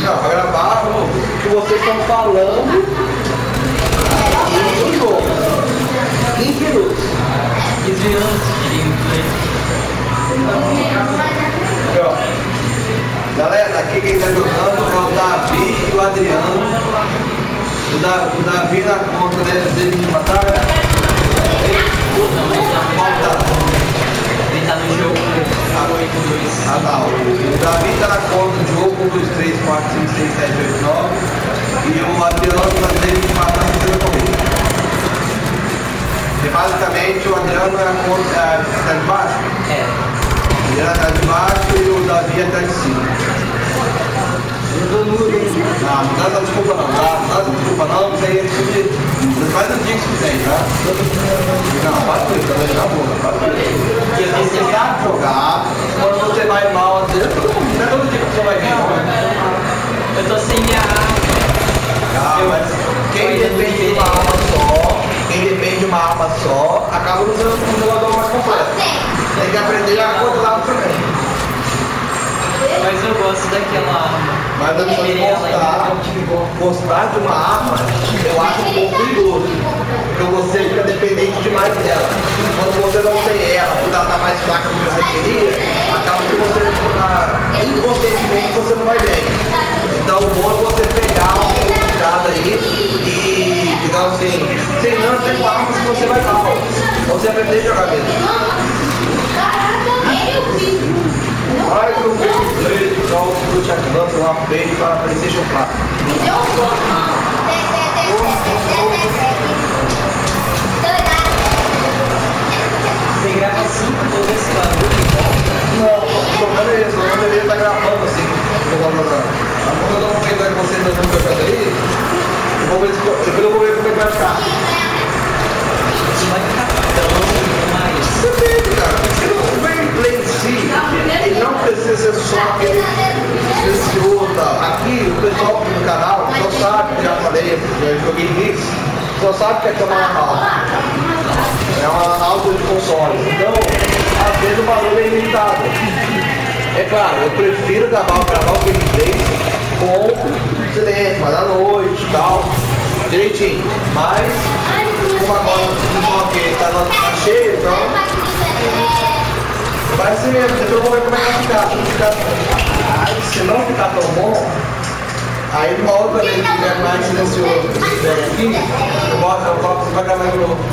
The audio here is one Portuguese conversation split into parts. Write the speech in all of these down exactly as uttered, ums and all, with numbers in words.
Não, pra gravar o que vocês estão falando e o jogo. quinze minutos. quinze minutos. Aqui, ó. Galera, aqui quem tá jogando é o Davi e o Adriano. O, da, o Davi na conta dele, dele de matar, né? Ele tá no jogo oito dois. Ah tá, o, o Davi tá na conta do jogo um, dois, três, quatro, cinco, seis, sete, oito, nove. E o Adriano tá dele de matar no jogo comigo. E basicamente o Adriano é a conta. É, tá de baixo? É. Ele tá de baixo e o Davi tá de cima. Eu tô nudo. Não, não dá desculpa não, tá? Não dá desculpa não, isso aí é tipo de... Faz o dia que você tem, tá? Não, faz isso, tá deixando a boca, faz isso. Porque você vai jogar, quando você vai mal, às vezes, todo mundo, não é todo dia que você vai bem, não, né? Eu tô sem minha arma. Ah, mas quem depende de uma arma só, quem depende de uma arma só, acaba usando um jogador mais completo. Tem que aprender a controlar também. Mas eu gosto daquela arma. Mas eu só gostar, gostar de uma arma, eu acho um pouco perigoso. Porque você fica dependente demais dela. Quando você não tem ela, por ela estar mais fraca do que você queria, acaba que você fica inconscientemente você não vai bem. Então o bom é você pegar um pouco de cada aí e, digamos assim, treinando tem armas que você vai mal. Você aprender a jogar mesmo. Ai, que eu vejo o play de Call of Duty Advance lá feito para PlayStation quatro. Você grava assim com todo esse barulho? Não, jogando isso, eu deveria estar gravando assim. Jogando agora. Mas quando eu dou um feito aí com você fazendo meu canto aí, eu vou ver, depois eu vou ver como é que vai ficar. Isso vai ficar tão demais. Depende, cara. Porque o gameplay em si, ele não precisa ser só aquele silencioso. Aqui, o pessoal aqui no canal só sabe, já falei, eu joguei nisso, só sabe que aqui é uma Lan House. É uma Lan House de consoles. Então, às vezes o barulho é ilimitado. É claro, eu prefiro gravar, gravar o gameplay com silêncio, mas à noite e tal, direitinho. Mas, como agora o que está tá cheio, então vai ser mesmo, depois eu vou ver como é que vai ficar. Se, ficar, se não ficar tão bom, aí uma outra vez que tiver mais silencioso, se tiver aqui, eu boto, eu boto, você vai gravar de novo.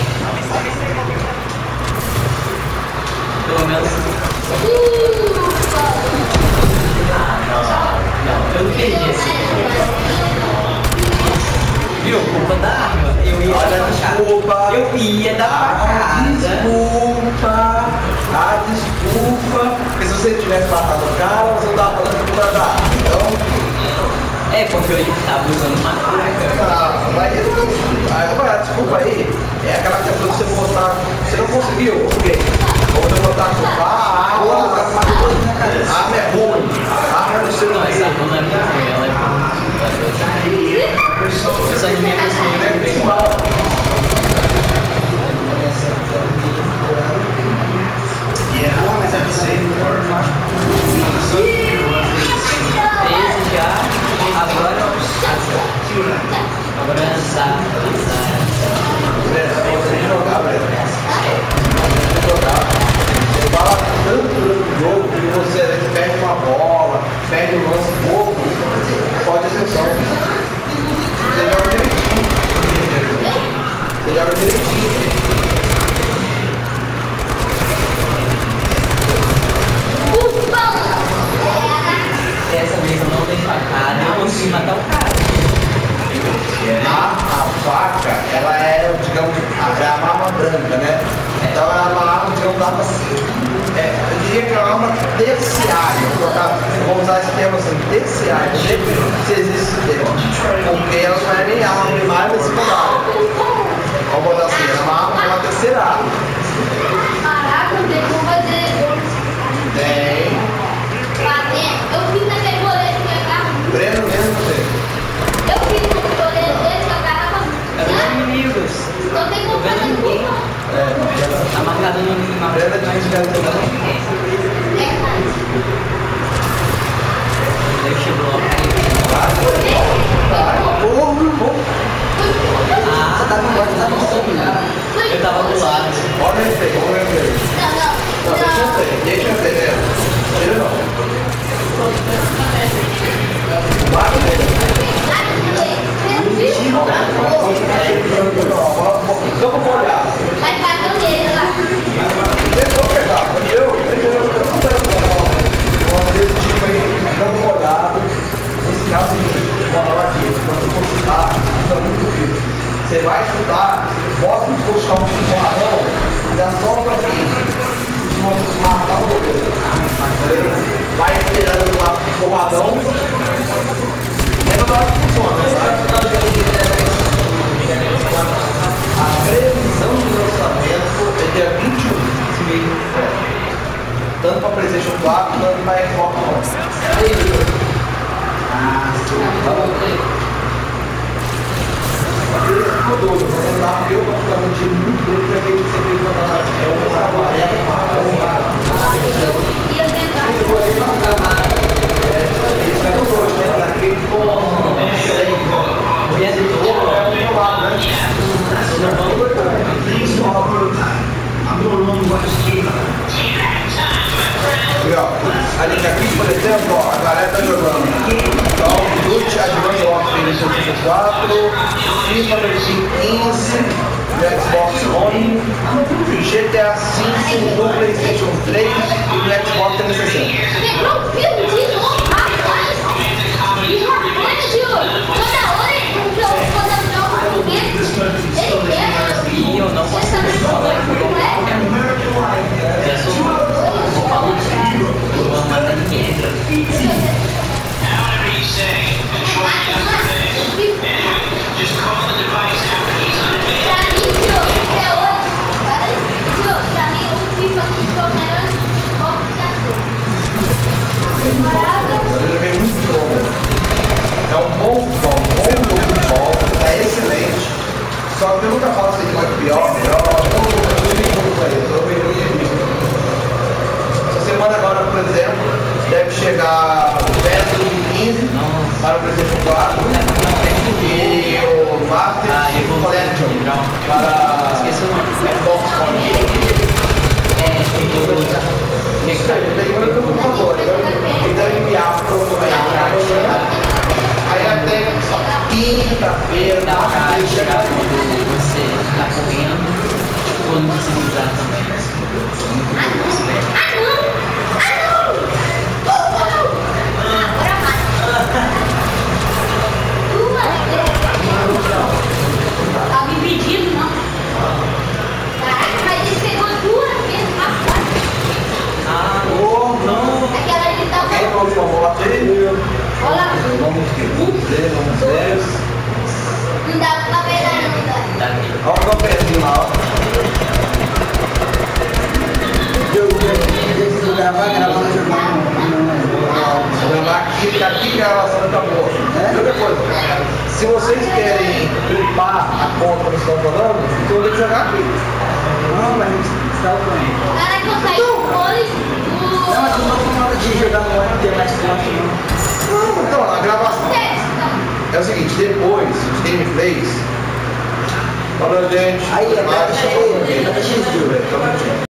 Pelo menos. Ah, não, não, eu não queria assim. Viu? Culpa da arma. Eu ia Olha, dar desculpa. Eu ia dar facada. Desculpa. Ah, desculpa. Porque se você tivesse matado o cara, você não tava falando que era da arma. Então. É, porque eu tava usando uma faca. Ah, mas eu não. Agora, desculpa aí. É aquela questão de você botar. Você não conseguiu, ok. Ou você botar com a arma, a arma é ruim. A arma é do seu Não, essa arma não é minha ruim, ela é boa. Essa é minha pessoa é bem mal. Esse já, agora agora sabe. Você jogar, velho. Você jogar. Você fala tanto do jogo que você perde uma bola, perde um lance pouco, pode exceção. Você joga direitinho. Você joga direitinho. Dessa vez eu não dei facada, eu consegui matar o cara. A, a faca, ela é, digamos, a, é a arma branca, né? Então ela é uma arma, digamos, dá pra, é, eu diria que é uma arma terciária. Eu vou, colocar, eu vou usar esse termo assim, terciária. Não sei se existe esse termo. Porque ela não é nem arma primária nem secundária. Vamos botar assim, ela é uma arma, uma terceira arma. Caraca, eu tenho que fazer. Tem. Eu fiz naquele boleto que eu carro. Breno mesmo, você. Eu fiz no boleto dele que eu carro. Eram os inimigos. Não tem como fazer aqui, não. É, ela Tá marcado no mapa. Breno é de descarga também. É, cara. Deixa eu bloquear. tanto para PlayStation quatro, tanto para Xbox One. Aí, ah, sim. Vamos ver. Ficou doido, eu particularmente tive muito doido para que você fez uma é um trabalho, é um trabalho. Isso é um doido, né? Daquele como ali aqui, por exemplo, ó, a galera tá jogando Call of Duty Advanced Warfare no PlayStation quatro, FIFA dois mil e quinze no Xbox One, G T A cinco no PlayStation três e no Xbox trezentos e sessenta. Quebrou o filme de novo, rapaz! E rapaz, tio, toda hora ele joga quando eu jogo com ele, ele quebra. E eu não consigo falar que eu não é só uma mata ninguém. É um bom futebol, um bom futebol, é excelente. Só que eu nunca falo assim que é pior, melhor, essa semana agora, por exemplo, deve chegar o PES dois mil e quinze para o PlayStation quatro e o Master Collection para Xbox One. Por favor, então enviar para o aí até quinta-feira, Dá pra chegar quando você está correndo, quando você usar também. Tá me pedindo, não? Caraca, mas ele pegou duas vezes, rapaz. Ah, oh, não! Aquela ali tá Quem não falou até eu? olha, Vamos ver, vamos ver, vamos ver. não dá pra pegar não, dá. Olha o meu pezinho lá, ó. Eu vou gravar, gravar no jornal. Vou gravar aqui, porque aqui a gravação acabou. E outra coisa, se vocês querem limpar a conta que estão falando, então eu tenho que jogar aqui. Não, mas está o banho. Caraca, eu saí com cores do... Não, mas não na hora de jogar no ar ter mais fonte, não. Não, então, a gravação é o seguinte, depois os gameplays. Falou, gente. Aí, agora Mas, chegou, agora chegou.